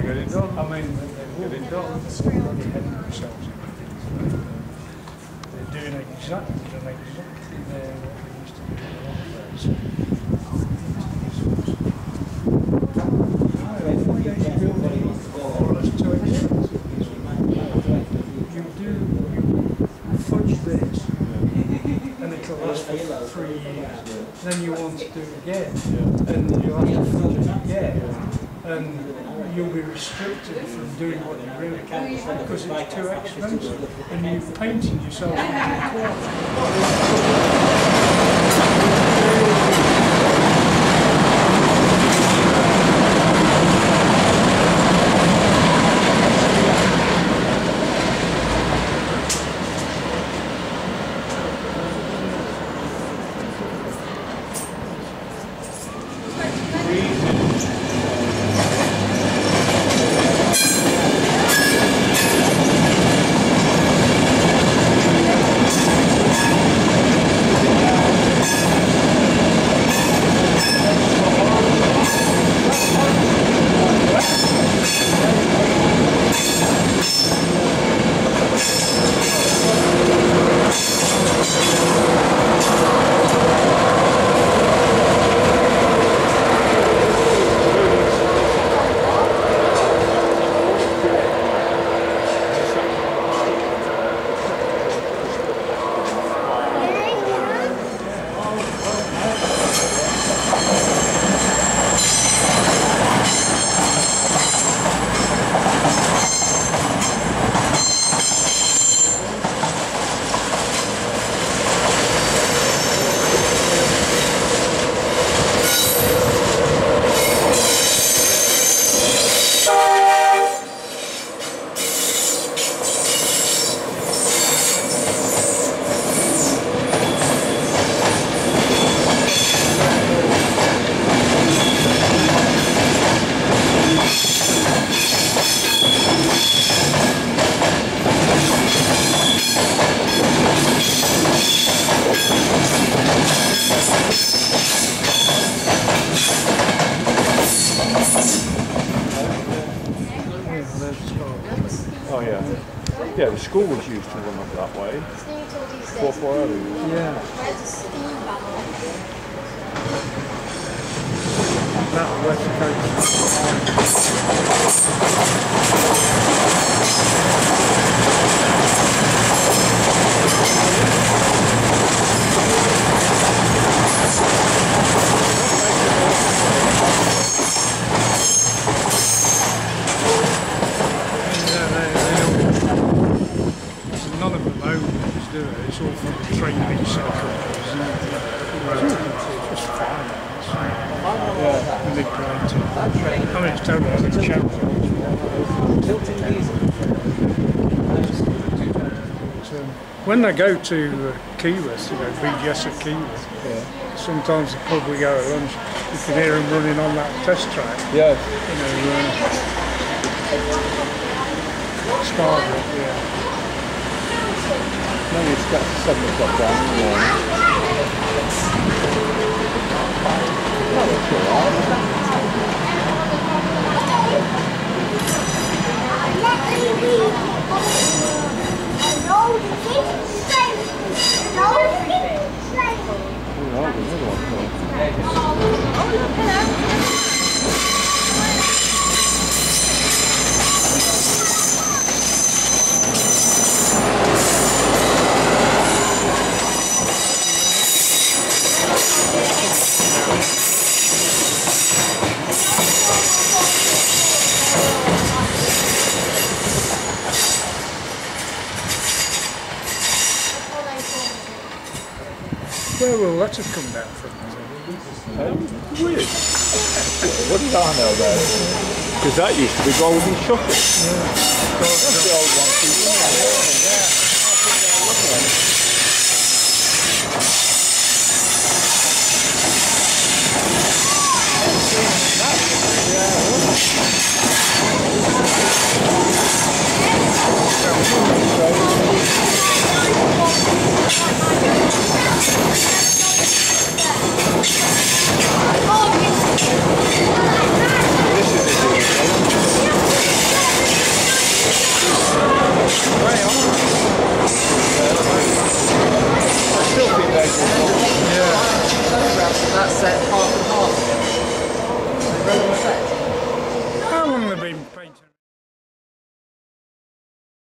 get it done. I mean, Get it done. themselves. They're doing exactly what they used to do. You fudge this, and it'll last for 3 years. Then you want to do it again, and you'll have to fudge it again, and you'll be restricted from doing what you really can because it's too expensive, and you're painting yourself into a corner. Oh yeah. Yeah, the school was used to run up that way. Before Yeah. Where's the steam bubble? That West none of them owners do it, it's all from the train leasing companies. It's fine. Yeah, mid-grade. I mean, it's totally as a charity. When they go to Key West, BGS at Key West, sometimes the pub we go at lunch, you can hear them running on that test track. Yeah. Scarborough, yeah. No, it's got 7 o'clock down in the morning. Oh, that's Where will letters come down from? Weird. What did I know about it? Because that used to be Golden Shutter. That's the old one. This is Yeah. That's half